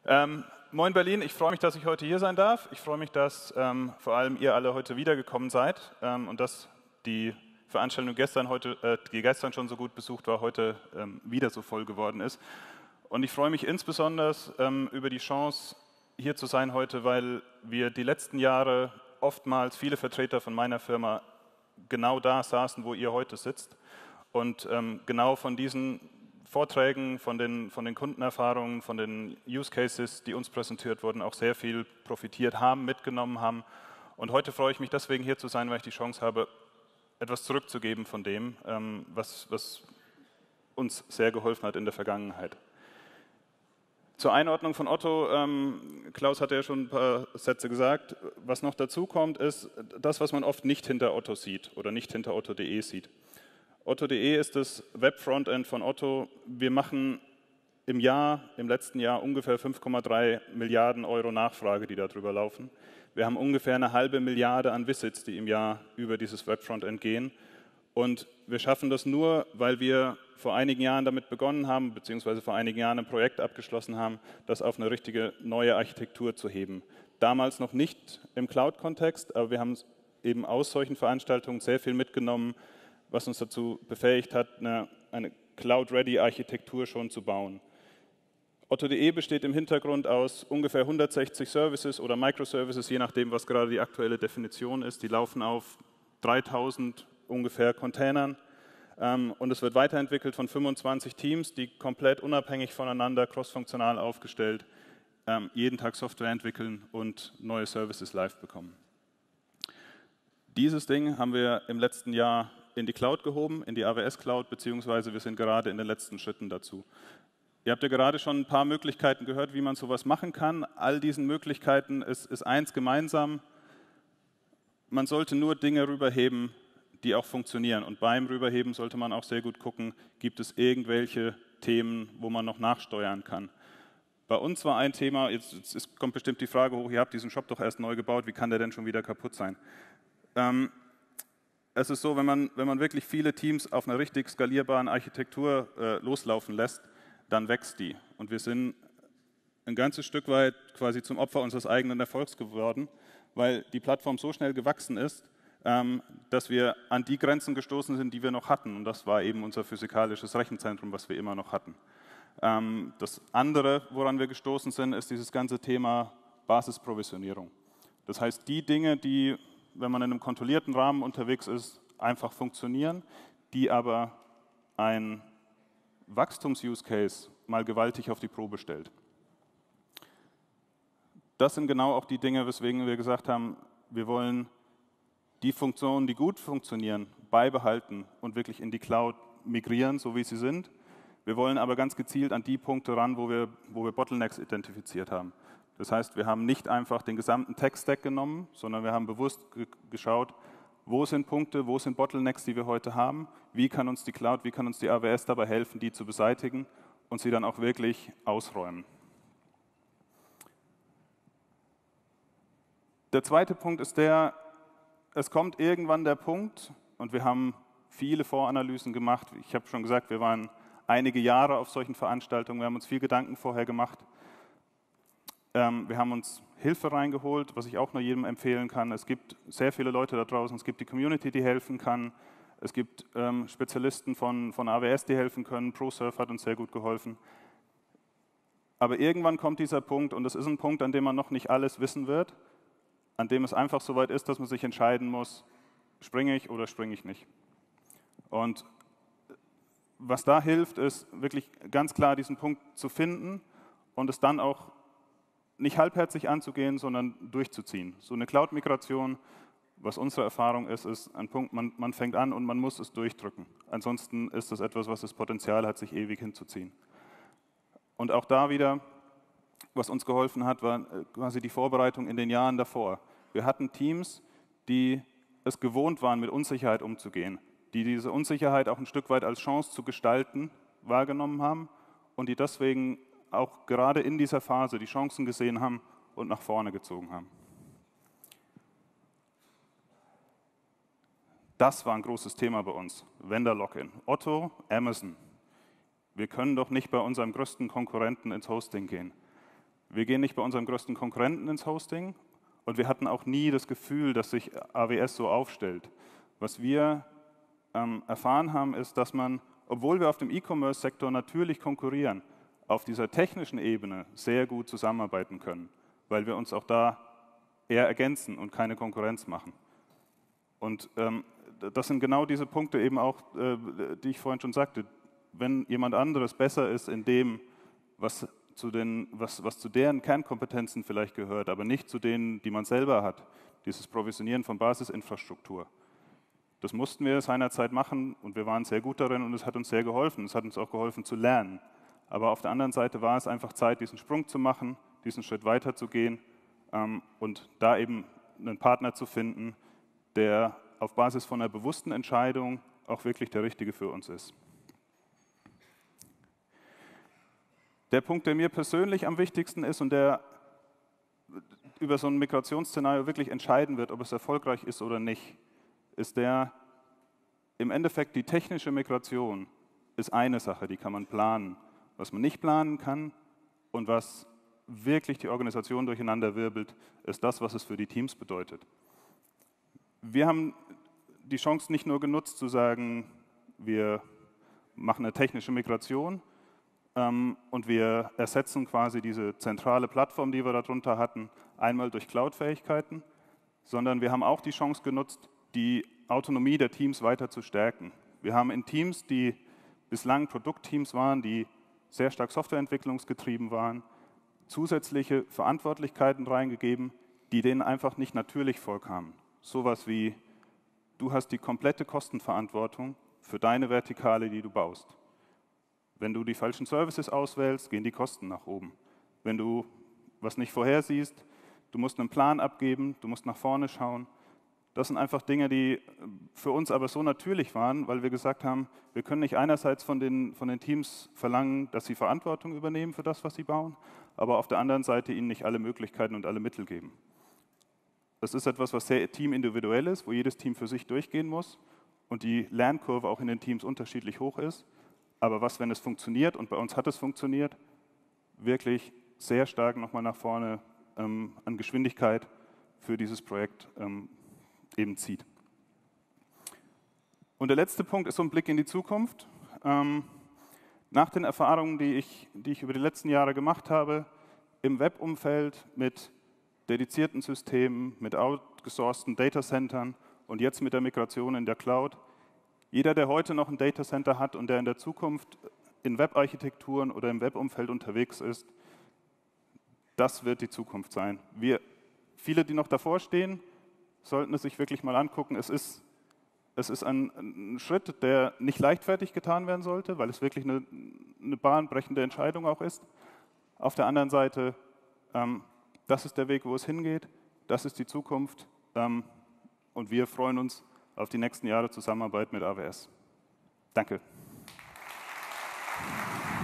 Moin Berlin, ich freue mich, dass ich heute hier sein darf. Ich freue mich, dass vor allem ihr alle heute wiedergekommen seid und dass die Veranstaltung die gestern schon so gut besucht war, heute wieder so voll geworden ist. Und ich freue mich insbesondere über die Chance, hier zu sein heute, weil wir die letzten Jahre oftmals viele Vertreter von meiner Firma genau da saßen, wo ihr heute sitzt. Und genau von diesen Vorträgen, von den Kundenerfahrungen, von den Use Cases, die uns präsentiert wurden, auch sehr viel profitiert haben, mitgenommen haben. Und heute freue ich mich deswegen hier zu sein, weil ich die Chance habe, etwas zurückzugeben von dem, was uns sehr geholfen hat in der Vergangenheit. Zur Einordnung von Otto, Klaus hat ja schon ein paar Sätze gesagt. Was noch dazu kommt, ist das, was man oft nicht hinter Otto sieht oder nicht hinter otto.de sieht. Otto.de ist das Web-Frontend von Otto. Wir machen im letzten Jahr ungefähr 5,3 Milliarden Euro Nachfrage, die darüber laufen. Wir haben ungefähr eine halbe Milliarde an Visits, die im Jahr über dieses Web-Frontend gehen. Und wir schaffen das nur, weil wir vor einigen Jahren damit begonnen haben, beziehungsweise vor einigen Jahren ein Projekt abgeschlossen haben, das auf eine richtige neue Architektur zu heben. Damals noch nicht im Cloud-Kontext, aber wir haben eben aus solchen Veranstaltungen sehr viel mitgenommen, was uns dazu befähigt hat, eine Cloud-Ready-Architektur schon zu bauen. Otto.de besteht im Hintergrund aus ungefähr 160 Services oder Microservices, je nachdem, was gerade die aktuelle Definition ist. Die laufen auf 3000 ungefähr Containern und es wird weiterentwickelt von 25 Teams, die komplett unabhängig voneinander, crossfunktional aufgestellt, jeden Tag Software entwickeln und neue Services live bekommen. Dieses Ding haben wir im letzten Jahr in die Cloud gehoben, in die AWS Cloud, beziehungsweise wir sind gerade in den letzten Schritten dazu. Ihr habt ja gerade schon ein paar Möglichkeiten gehört, wie man sowas machen kann. All diesen Möglichkeiten ist eins gemeinsam: Man sollte nur Dinge rüberheben, die auch funktionieren. Und beim Rüberheben sollte man auch sehr gut gucken, gibt es irgendwelche Themen, wo man noch nachsteuern kann. Bei uns war ein Thema, jetzt kommt bestimmt die Frage hoch, ihr habt diesen Shop doch erst neu gebaut, wie kann der denn schon wieder kaputt sein? Es ist so, wenn man wirklich viele Teams auf einer richtig skalierbaren Architektur loslaufen lässt, dann wächst die. Und wir sind ein ganzes Stück weit quasi zum Opfer unseres eigenen Erfolgs geworden, weil die Plattform so schnell gewachsen ist, dass wir an die Grenzen gestoßen sind, die wir noch hatten. Und das war eben unser physikalisches Rechenzentrum, was wir immer noch hatten. Das andere, woran wir gestoßen sind, ist dieses ganze Thema Basisprovisionierung. Das heißt, die Dinge, die, wenn man in einem kontrollierten Rahmen unterwegs ist, einfach funktionieren, die aber ein Wachstums-Use-Case mal gewaltig auf die Probe stellt. Das sind genau auch die Dinge, weswegen wir gesagt haben, wir wollen die Funktionen, die gut funktionieren, beibehalten und wirklich in die Cloud migrieren, so wie sie sind. Wir wollen aber ganz gezielt an die Punkte ran, wo wir Bottlenecks identifiziert haben. Das heißt, wir haben nicht einfach den gesamten Tech-Stack genommen, sondern wir haben bewusst geschaut, wo sind Punkte, wo sind Bottlenecks, die wir heute haben, wie kann uns die Cloud, wie kann uns die AWS dabei helfen, die zu beseitigen und sie dann auch wirklich ausräumen. Der zweite Punkt ist es kommt irgendwann der Punkt, und wir haben viele Voranalysen gemacht. Ich habe schon gesagt, wir waren einige Jahre auf solchen Veranstaltungen, wir haben uns viel Gedanken vorher gemacht. Wir haben uns Hilfe reingeholt, was ich auch nur jedem empfehlen kann. Es gibt sehr viele Leute da draußen, es gibt die Community, die helfen kann. Es gibt Spezialisten von AWS, die helfen können. ProServe hat uns sehr gut geholfen. Aber irgendwann kommt dieser Punkt, und das ist ein Punkt, an dem man noch nicht alles wissen wird, an dem es einfach so weit ist, dass man sich entscheiden muss, springe ich oder springe ich nicht. Und was da hilft, ist wirklich ganz klar diesen Punkt zu finden und es dann auch nicht halbherzig anzugehen, sondern durchzuziehen. So eine Cloud-Migration, was unsere Erfahrung ist ein Punkt, man fängt an und man muss es durchdrücken. Ansonsten ist das etwas, was das Potenzial hat, sich ewig hinzuziehen. Und auch da wieder, was uns geholfen hat, war quasi die Vorbereitung in den Jahren davor. Wir hatten Teams, die es gewohnt waren, mit Unsicherheit umzugehen, die diese Unsicherheit auch ein Stück weit als Chance zu gestalten wahrgenommen haben und die deswegen auch gerade in dieser Phase die Chancen gesehen haben und nach vorne gezogen haben. Das war ein großes Thema bei uns. Vendor Lock-in. Otto, Amazon. Wir können doch nicht bei unserem größten Konkurrenten ins Hosting gehen. Wir gehen nicht bei unserem größten Konkurrenten ins Hosting und wir hatten auch nie das Gefühl, dass sich AWS so aufstellt. Was wir erfahren haben, ist, dass man, obwohl wir auf dem E-Commerce-Sektor natürlich konkurrieren, auf dieser technischen Ebene sehr gut zusammenarbeiten können, weil wir uns auch da eher ergänzen und keine Konkurrenz machen. Und das sind genau diese Punkte eben auch, die ich vorhin schon sagte. Wenn jemand anderes besser ist in dem, was zu deren Kernkompetenzen vielleicht gehört, aber nicht zu denen, die man selber hat, dieses Provisionieren von Basisinfrastruktur. Das mussten wir seinerzeit machen und wir waren sehr gut darin und es hat uns sehr geholfen. Es hat uns auch geholfen zu lernen. Aber auf der anderen Seite war es einfach Zeit, diesen Sprung zu machen, diesen Schritt weiterzugehen und da eben einen Partner zu finden, der auf Basis von einer bewussten Entscheidung auch wirklich der richtige für uns ist. Der Punkt, der mir persönlich am wichtigsten ist und der über so ein Migrationsszenario wirklich entscheiden wird, ob es erfolgreich ist oder nicht, ist im Endeffekt die technische Migration ist eine Sache, die kann man planen. Was man nicht planen kann und was wirklich die Organisation durcheinander wirbelt, ist das, was es für die Teams bedeutet. Wir haben die Chance nicht nur genutzt zu sagen, wir machen eine technische Migration und wir ersetzen quasi diese zentrale Plattform, die wir darunter hatten, einmal durch Cloud-Fähigkeiten, sondern wir haben auch die Chance genutzt, die Autonomie der Teams weiter zu stärken. Wir haben in Teams, die bislang Produktteams waren, die sehr stark softwareentwicklungsgetrieben waren, zusätzliche Verantwortlichkeiten reingegeben, die denen einfach nicht natürlich vorkamen. Sowas wie, du hast die komplette Kostenverantwortung für deine Vertikale, die du baust. Wenn du die falschen Services auswählst, gehen die Kosten nach oben. Wenn du was nicht vorhersiehst, du musst einen Plan abgeben, du musst nach vorne schauen. Das sind einfach Dinge, die für uns aber so natürlich waren, weil wir gesagt haben, wir können nicht einerseits von den Teams verlangen, dass sie Verantwortung übernehmen für das, was sie bauen, aber auf der anderen Seite ihnen nicht alle Möglichkeiten und alle Mittel geben. Das ist etwas, was sehr teamindividuell ist, wo jedes Team für sich durchgehen muss und die Lernkurve auch in den Teams unterschiedlich hoch ist. Aber was, wenn es funktioniert, und bei uns hat es funktioniert, wirklich sehr stark nochmal nach vorne an Geschwindigkeit für dieses Projekt eben zieht. Und der letzte Punkt ist so ein Blick in die Zukunft. Nach den Erfahrungen, die ich über die letzten Jahre gemacht habe, im Webumfeld mit dedizierten Systemen, mit outgesourcten Datacentern und jetzt mit der Migration in der Cloud, jeder, der heute noch ein Datacenter hat und der in der Zukunft in Webarchitekturen oder im Webumfeld unterwegs ist, das wird die Zukunft sein. Viele, die noch davor stehen, sollten es sich wirklich mal angucken. Es ist ein Schritt, der nicht leichtfertig getan werden sollte, weil es wirklich eine bahnbrechende Entscheidung auch ist. Auf der anderen Seite, das ist der Weg, wo es hingeht, das ist die Zukunft und wir freuen uns auf die nächsten Jahre Zusammenarbeit mit AWS. Danke.